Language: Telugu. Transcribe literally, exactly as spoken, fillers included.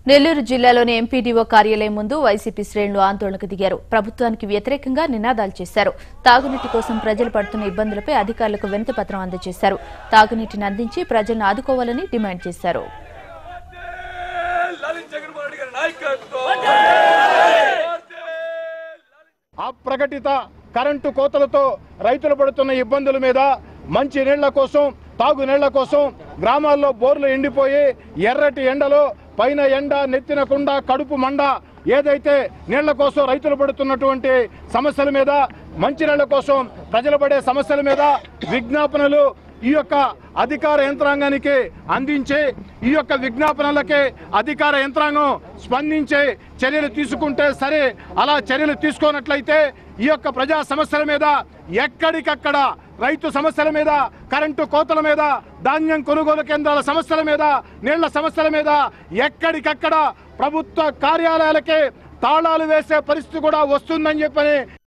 నెల్లూరు జిల్లాలోని ఎంపీడీఓ కార్యాలయం ముందు వైసీపీ శ్రేణులు ఆందోళనకు దిగారు. ప్రభుత్వానికి వ్యతిరేకంగా నినాదాలు చేశారు. తాగునీటి కోసం ప్రజలు పడుతున్న ఇబ్బందులపై అధికారులకు వినతిపత్రం అందజేశారు. తాగునీటిని అందించి ప్రజలను ఆదుకోవాలని డిమాండ్ చేశారు. అప్రకటిత కరెంటు కోతలతో రైతులు పడుతున్న ఇబ్బందుల మీద మంచి నీళ్ల కోసం, తాగు నీళ్ల కోసం గ్రామాల్లో బోర్లు ఎండిపోయి ఎర్రటి ఎండలో పైన ఎండ నెత్తిన కుండ కడుపు మండ ఏదైతే నీళ్ల కోసం రైతులు పడుతున్నటువంటి సమస్యల మీద, మంచి నీళ్ల కోసం ప్రజలు పడే సమస్యల మీద విజ్ఞాపనలు ఈ యొక్క అధికార యంత్రాంగానికి అందించి ఈ యొక్క విజ్ఞాపనలకే అధికార యంత్రాంగం స్పందించే చర్యలు తీసుకుంటే సరే, అలా చర్యలు తీసుకోనట్లయితే ఈ యొక్క ప్రజా సమస్యల మీద ఎక్కడికక్కడ రైతు సమస్యల మీద, కరెంటు కోతల మీద, ధాన్యం కొనుగోలు కేంద్రాల సమస్యల మీద, నీళ్ల సమస్యల మీద ఎక్కడికక్కడ ప్రభుత్వ కార్యాలయాలకే తాళాలు వేసే పరిస్థితి కూడా వస్తుందని చెప్పని